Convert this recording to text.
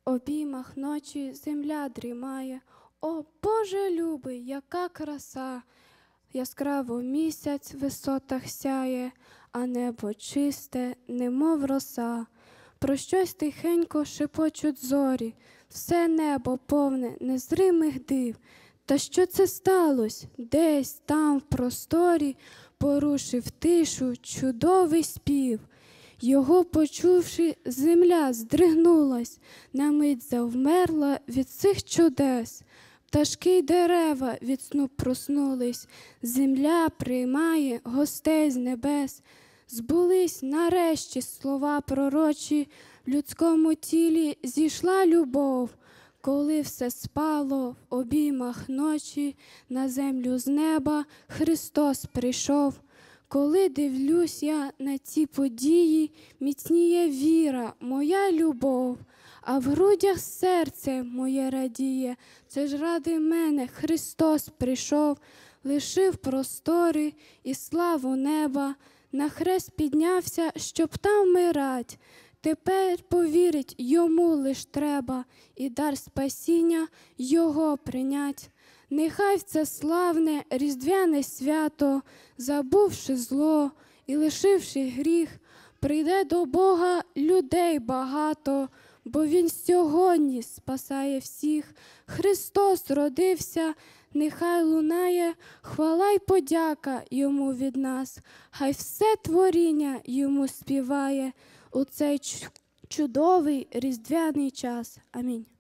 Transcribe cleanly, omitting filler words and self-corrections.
обіймах ночі земля дрімає. О, Боже любий, яка краса! Яскраво місяць в висотах сяє, а небо чисте, немов роса. Про щось тихенько шепочуть зорі, все небо повне незримих див. Та що це сталось? Десь там в просторі порушив тишу чудовий спів. Його почувши, земля здригнулась, на мить завмерла від цих чудес. Пташки й дерева від сну проснулись, земля приймає гостей з небес. Збулись нарешті слова пророчі, в людському тілі зійшла любов. Коли все спало в обіймах ночі, на землю з неба Христос прийшов. Коли дивлюсь я на ці події, міцніє віра, моя любов, а в грудях серце моє радіє, це ж ради мене Христос прийшов, лишив простори і славу неба, на хрест піднявся, щоб там вмирать. Тепер повірить йому лиш треба, і дар спасіння його прийнять. Нехай в це славне різдвяне свято, забувши зло і лишивши гріх, прийде до Бога людей багато, бо Він сьогодні спасає всіх. Христос родився, нехай лунає хвала й подяка йому від нас, хай все творіння йому співає у цей чудовий різдвяний час. Амінь.